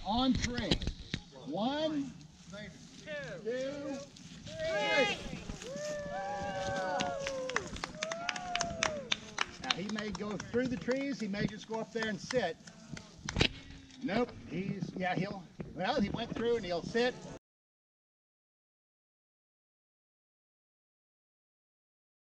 on three. 1, 2, 3. Now he may go through the trees, he may just go up there and sit. Nope, he went through and he'll sit.